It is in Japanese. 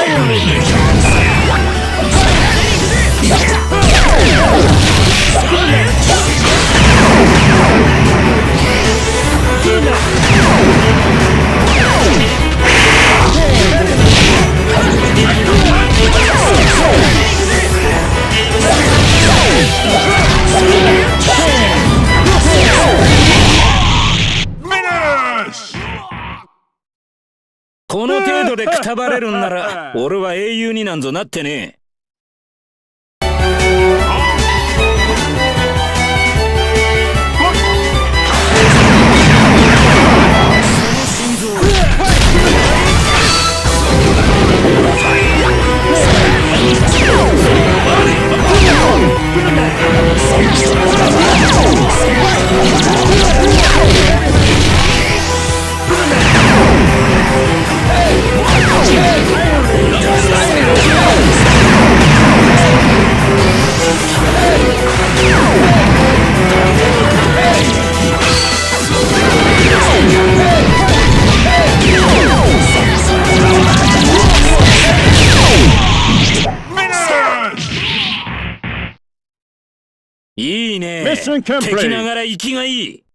この程度でくたばれるんなら俺は英雄になんぞなってねえ。いいね。敵ながら息がいい。